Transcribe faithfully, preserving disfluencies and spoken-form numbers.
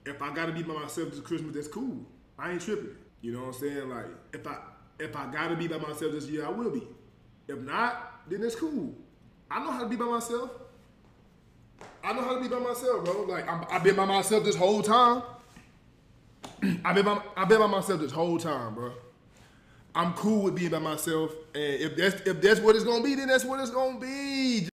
if I gotta be by myself this Christmas, that's cool. I ain't tripping. You know what I'm saying? Like, if I if I gotta be by myself this year, I will be. If not, then it's cool. I know how to be by myself. I know how to be by myself, bro. Like, I'm, I've been by myself this whole time. I've been by, I've been by myself this whole time, bro. I'm cool with being by myself, and if that's if that's what it's gonna be, then that's what it's gonna be.